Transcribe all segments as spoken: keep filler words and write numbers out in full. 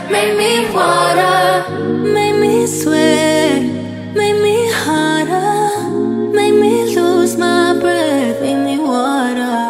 make me water, make me sweat, make me harder, make me lose my breath, make me water.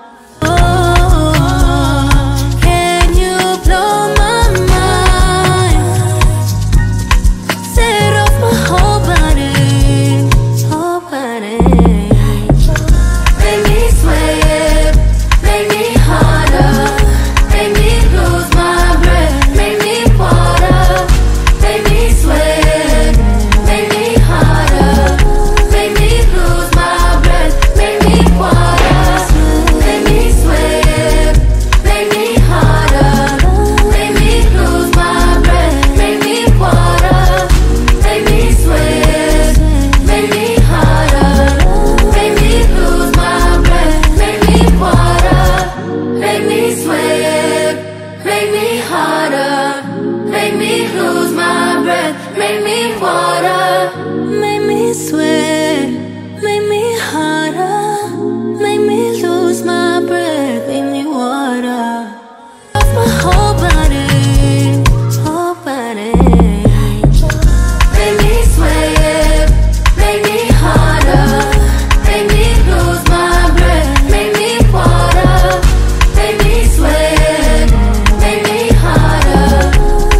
Make me lose my breath, make me water, make me sweat, make me harder, make me lose my breath, make me water. Off my whole body, whole body. Make me sweat, make me harder, make me lose my breath, make me water, make me sweat, make me harder.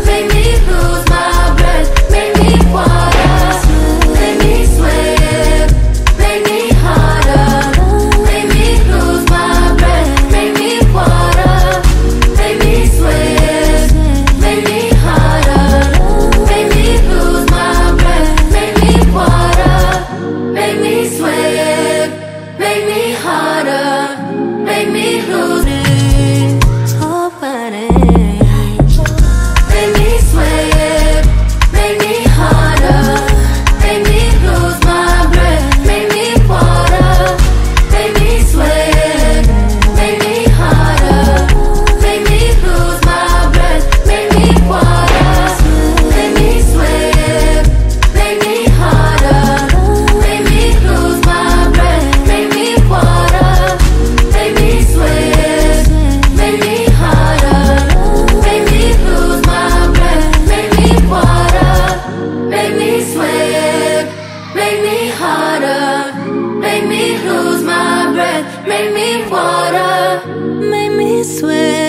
Make me harder, make me lose it, oh buddy. Make me sweat, make me harder, make me lose my breath, make me water, make me sweat, make me harder, make me lose my breath, make me water, make me sweat, make me harder, make me lose my breath. Make me water, make me sweat, make me harder, make me lose my breath, make me water, make me sweat, make me harder, make me lose my breath, make me water, make me sweat.